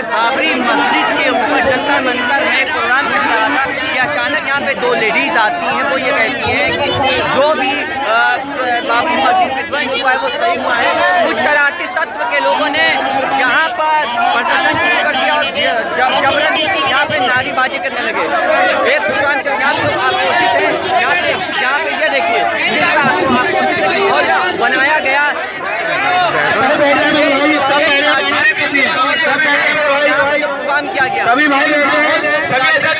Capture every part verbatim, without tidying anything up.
बाबरी मस्जिद के ऊपर जंतर मंतर में एक प्रोग्राम चल रहा था कि अचानक यहाँ पे दो लेडीज़ आती हैं। वो ये कहती हैं कि जो भी बाबरी मस्जिद विध्वंस हुआ है वो सही हुआ है। कुछ शरारती तत्व के लोगों ने यहाँ पर प्रदर्शन शुरू कर दिया और जब जबरन यहाँ पे नारेबाजी करने लगे। एक प्रोग्राम चल यहाँ पे आक्रोशित है, यहाँ पे यहाँ पे ये देखिए जिसका आक्रोशित माहौल बनाया गया। काम किया गया सभी भाई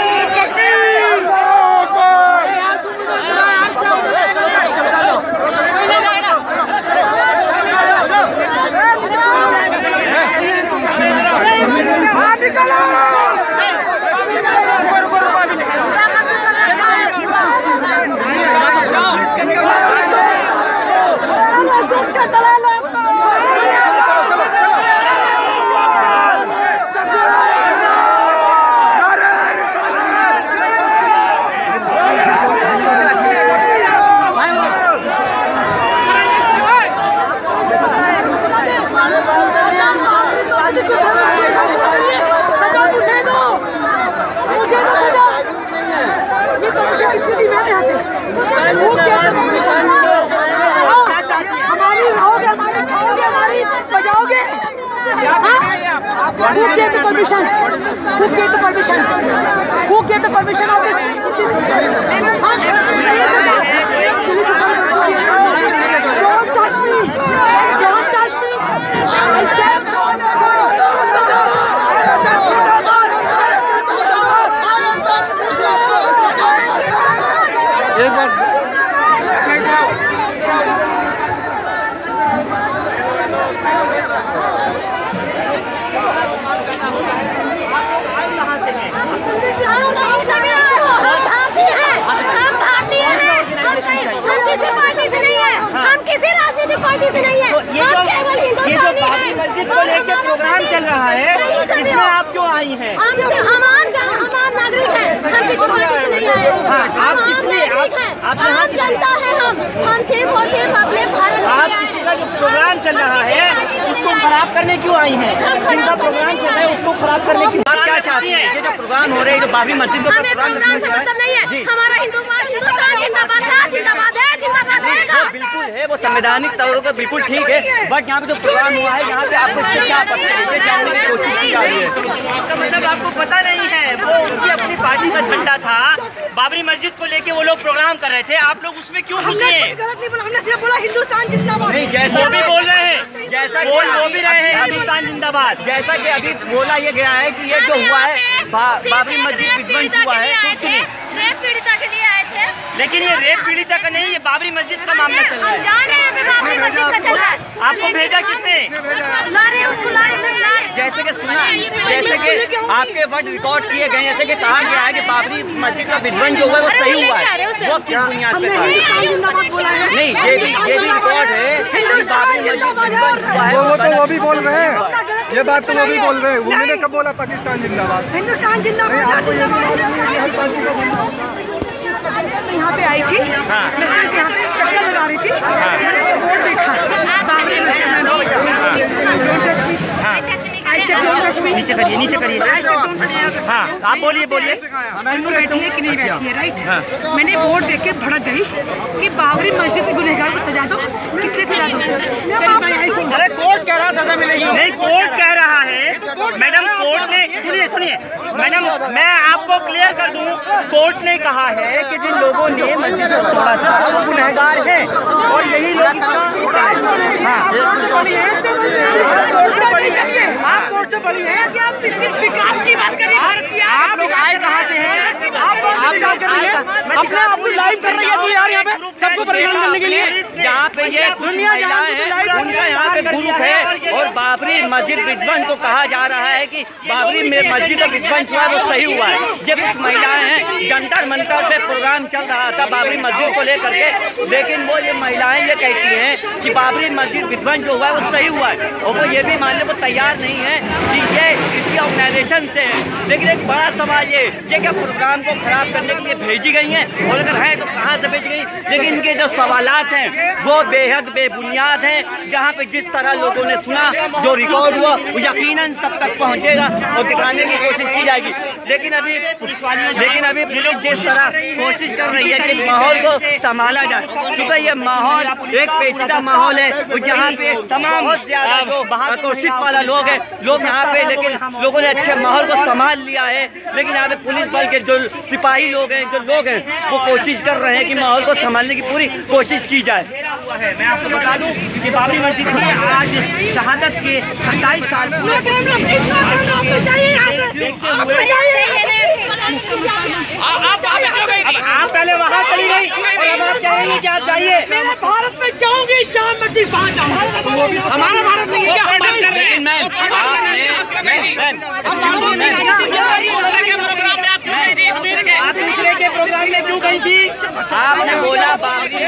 Who gave the permission? Who gave the permission? Who gave the permission of this? this Don't touch me! Don't touch me! I said एक बार मस्जिद को लेकर प्रोग्राम चल रहा है, इसमें आप क्यों आई हैं? हम आम नागरिक हैं, हम किसी पार्टी से नहीं आए। हाँ, आप किसलिए आप आम जनता है, हम हम सिर्फ और सिर्फ अपने भारत। आप किसी का जो प्रोग्राम चल रहा है उसको खराब करने क्यों आई हैं? जिनका प्रोग्राम चल रहा है उसको खराब करने क्यों? आप क्या चाहती हैं? ये जो प्रोग्राम हो रहे हैं, जो बाबरी मस्जिद का प्रोग्राम से मतलब नहीं है। हमारा हिंदुस्तान जिंदाबाद है, जिंदाबाद है, जिंदाबाद रहेगा। बिल्कुल है, वो संवैधानिक तौर पर बिल्कुल ठीक है, बट यहाँ पे जो प्रोग्राम हुआ है यहाँ पे आपको इससे क्या पता है? ये जानने की कोशिश की जा रही है। इसका मतलब आपको पता नहीं है, वो उनकी अपनी पार्टी का झंडा था। बाबरी मस्जिद को लेके वो लोग प्रोग्राम कर रहे थे, आप लोग उसमें क्यों घुसे? गलत नहीं बोला, हमने सिर्फ बोला हिंदुस्तान जिंदाबाद। नहीं, जैसा भी बोल रहे हैं, जैसा बोल वो भी रहे हैं हिंदुस्तान जिंदाबाद। जैसा कि अभी बोला ये गया है कि ये जो हुआ है बाबरी मस्जिद विध्वंस हुआ है, रेप पीड़िता के लिए आए थे। लेकिन ये रेप पीड़िता का नहीं, ये बाबरी मस्जिद का मामला चल रहा है। जान रहे हैं बाबरी मस्जिद का चल रहा है। आपको भेजा किसने? ला रहे उसको ला रहे जैसे कि सुना, जैसे कि आपके वर्ड रिकॉर्ड किए गए, जैसे कि कहा गया है कि बाबरी मस्जिद का विध्वंस जो हुआ है वो सही हुआ है, वो किस बुनियाद पे था? नहीं, ये भी ये भी रिकॉर्ड है कि बाबरी मस्जिद विध्वंस हुआ है। वो तो वो भी बोल रहे हैं, ये बात तो वो भी बोल रहे हैं। उन्होंने कब बोला पाकिस्तान जिंदाबाद? हिंदुस्तान जिंदाबाद। मैं यहाँ पे आई थी, मैं सिर्फ यहाँ पे चक्कर लगा रही थी, मैंने बोर्ड देखा बाबरी मस्जिद में। नीचे करिए, नीचे करिए। हाँ, आप बोलिए बोलिए। अंदर बैठी है कि नहीं बैठी है, राइट? मैंने बोर्ड देख के भड़क गई कि बाबरी मस्जिद के गुनहगार को सजा दो। किस लिए सजा दो? अरे कोर्ट कह रहा सजा मिलेगी। नहीं, कोर्ट कह रहा है मैडम, कोर्ट ने सुनिए सुनिए मैडम, मैं आपको क्लियर कर दूं, कोर्ट ने कहा है कि जिन लोगों ने मस्जिद को तोड़ा था वो गुनहगार हैं और यही लोग आप कोर्ट से बड़ी है कि आप सिर्फ विकास की बात करिए। भारत की आप लोग आए कहाँ से हैं? आप बात कर रही है, अपने आप को लाइव कर रही है तो यार यहाँ पे सबको परेशान करने के लिए। यहाँ पे ये कुछ महिलाएं हैं, उनका यहाँ पे ग्रुप है और बाबरी मस्जिद विध्वंस को कहा जा रहा है कि बाबरी में मस्जिद का विध्वंस हुआ वो सही हुआ है। ये कुछ महिलाएं हैं, जंतर मंतर पे प्रोग्राम चल रहा था बाबरी मस्जिद को लेकर के, लेकिन वो ये महिलाएं ये कहती हैं कि बाबरी मस्जिद विध्वंस जो हुआ है वो सही हुआ है और वो ये भी मानने को तैयार नहीं है कि ये इसकी ऑर्गेनाइजेशन से है। लेकिन एक बड़ा सवाल ये ये क्या प्रोग्राम को खराब करने के लिए भेजी गई हैं, और अगर हैं तो कहाँ से भेजी गई। लेकिन इनके जो सवालात हैं वो बेहद बेबुनियाद हैं। जहाँ पे जिस तरह लोगों ने सुना, जो रिकॉर्ड हुआ, वो यकीनन सब तक पहुँचेगा और दिखाने की कोशिश की जाएगी। लेकिन अभी लेकिन अभी पुलिस जिस तरह कोशिश कर रही है कि माहौल को संभाला जाए, क्योंकि ये माहौल एक पेचीदा माहौल है, जहाँ पे तमाम बहुत ज्यादा जो आकर्षित वाला लोग हैं, लोग यहाँ पे, लेकिन लोगों ने अच्छे माहौल को संभाल लिया है। लेकिन यहाँ पे पुलिस बल के जो सिपाही लोग हैं, जो लोग हैं, वो कोशिश कर रहे हैं कि माहौल को संभालने की पूरी कोशिश की जाए। मैं आपको बता दूं कि बाबरी मस्जिद में आज शहादत के सत्ताईस साल आप पहले वहाँ चली गई और अब आप कह रही हैं कि आप जाइए। मैं भारत में जाऊंगी, जहाँ मर्जी वहाँ जाऊंगी, हमारा भारत नहीं है। आप दूसरे के प्रोग्राम में क्यों गई थी? आपने बोला बाबरी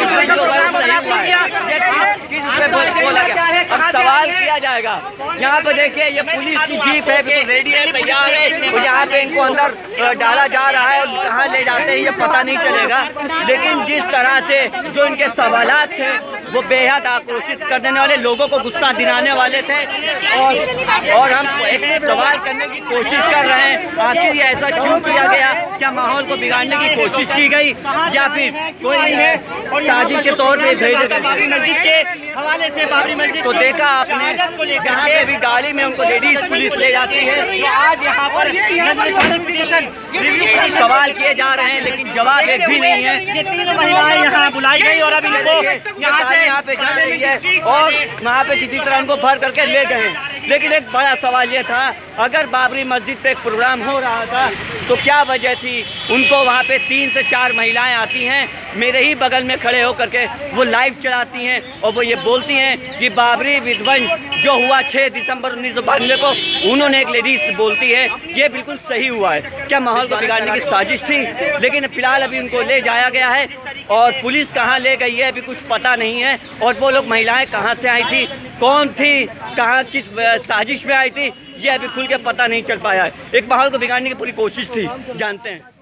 अब सवाल किया जाएगा। यहाँ पे देखिए, ये पुलिस की जीप है, बिल्कुल रेडी है, तैयार है, और यहाँ पे इनको अंदर डाला जा रहा है और कहाँ ले जाते हैं ये पता नहीं चलेगा। लेकिन जिस तरह से जो इनके सवालात थे वो बेहद आक्रोशित कर देने वाले, लोगों को गुस्सा दिलाने वाले थे। और और हम एक सवाल करने की कोशिश कर रहे हैं, आखिर ये ऐसा क्यों किया गया? क्या माहौल को बिगाड़ने की कोशिश की गई या फिर कोई साजिश के तौर पे भेजे गए? बाबरी मस्जिद के हवाले से बाबरी मस्जिद तो देखा आपने, यहाँ पे भी गाड़ी में उनको लेडीज पुलिस ले जाती है। तो आज यहाँ पर पिटीशन सवाल किए जा रहे हैं, लेकिन जवाब एक भी नहीं है। ये तीनों महिलाएं यहाँ बुलाई गई और अब इनको यहाँ से यहाँ पे जा रही है और वहाँ पे किसी तरह उनको भर करके ले गए। लेकिन एक बड़ा सवाल ये था, अगर बाबरी मस्जिद पे एक प्रोग्राम हो रहा था तो क्या वजह थी उनको वहाँ पे तीन से चार महिलाएं आती हैं, मेरे ही बगल में खड़े होकर के वो लाइव चलाती हैं और वो ये बोलती हैं कि बाबरी विध्वंस जो हुआ छः दिसंबर उन्नीस सौ बानवे को, उन्होंने एक लेडीज बोलती है ये बिल्कुल सही हुआ है। क्या माहौल को बिगाड़ने की साजिश थी? लेकिन फिलहाल अभी उनको ले जाया गया है और पुलिस कहाँ ले गई है अभी कुछ पता नहीं है। और वो लोग महिलाएं कहाँ से आई थी, कौन थी, कहाँ किस साजिश में आई थी, ये अभी खुल के पता नहीं चल पाया है। एक माहौल को बिगाड़ने की पूरी कोशिश थी, जानते हैं।